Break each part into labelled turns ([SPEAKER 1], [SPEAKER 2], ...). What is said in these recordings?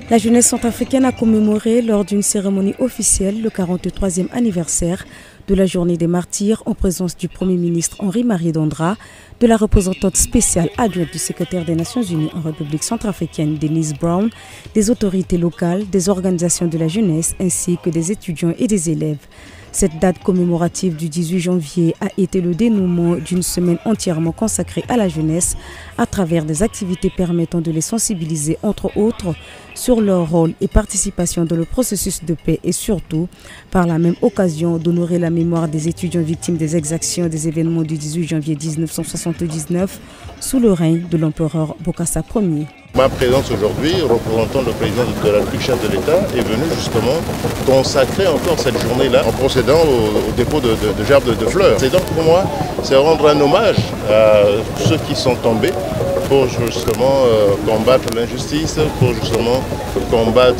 [SPEAKER 1] La jeunesse centrafricaine a commémoré lors d'une cérémonie officielle le 43e anniversaire de la journée des martyrs en présence du Premier ministre Henri-Marie Dondra, de la représentante spéciale adjointe du secrétaire des Nations Unies en République centrafricaine Denise Brown, des autorités locales, des organisations de la jeunesse ainsi que des étudiants et des élèves. Cette date commémorative du 18 janvier a été le dénouement d'une semaine entièrement consacrée à la jeunesse à travers des activités permettant de les sensibiliser entre autres sur leur rôle et participation dans le processus de paix et surtout par la même occasion d'honorer la mémoire des étudiants victimes des exactions des événements du 18 janvier 1979 sous le règne de l'empereur Bokassa Ier.
[SPEAKER 2] Ma présence aujourd'hui, représentant le président de la République, chef de l'État, est venue justement consacrer encore cette journée-là en procédant au dépôt de gerbes de fleurs. Et donc pour moi, c'est rendre un hommage à ceux qui sont tombés pour justement combattre l'injustice, pour justement combattre,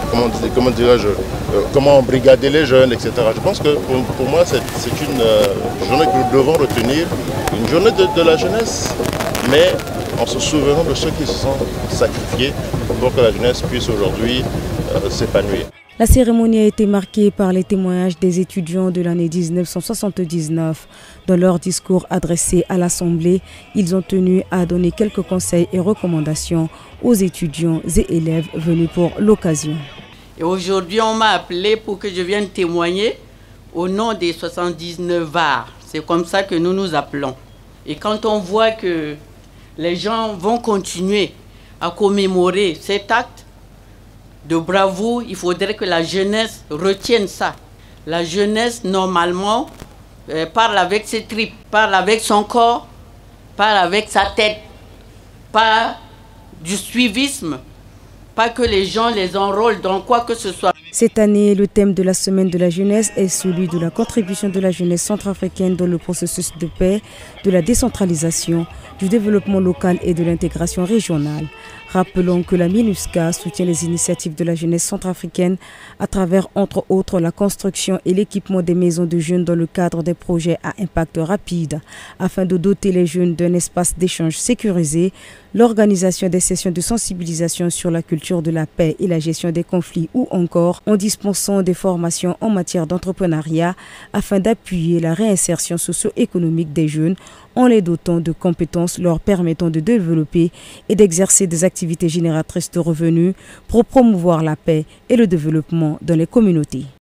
[SPEAKER 2] comment embrigader les jeunes, etc. Je pense que pour moi, c'est une journée que nous devons retenir, une journée de la jeunesse, mais en se souvenant de ceux qui se sont sacrifiés pour que la jeunesse puisse aujourd'hui s'épanouir.
[SPEAKER 1] La cérémonie a été marquée par les témoignages des étudiants de l'année 1979. Dans leur discours adressé à l'Assemblée, ils ont tenu à donner quelques conseils et recommandations aux étudiants et élèves venus pour l'occasion.
[SPEAKER 3] Et aujourd'hui, on m'a appelé pour que je vienne témoigner au nom des 79 VAR. C'est comme ça que nous nous appelons. Et quand on voit que les gens vont continuer à commémorer cet acte de bravoure, il faudrait que la jeunesse retienne ça. La jeunesse, normalement, parle avec ses tripes, parle avec son corps, parle avec sa tête. Pas du suivisme, pas que les gens les enrôlent dans quoi que ce soit.
[SPEAKER 1] Cette année, le thème de la semaine de la jeunesse est celui de la contribution de la jeunesse centrafricaine dans le processus de paix, de la décentralisation, du développement local et de l'intégration régionale. Rappelons que la MINUSCA soutient les initiatives de la jeunesse centrafricaine à travers, entre autres, la construction et l'équipement des maisons de jeunes dans le cadre des projets à impact rapide, afin de doter les jeunes d'un espace d'échange sécurisé, l'organisation des sessions de sensibilisation sur la culture de la paix et la gestion des conflits ou encore en dispensant des formations en matière d'entrepreneuriat afin d'appuyer la réinsertion socio-économique des jeunes en les dotant de compétences leur permettant de développer et d'exercer des activités génératrices de revenus pour promouvoir la paix et le développement dans les communautés.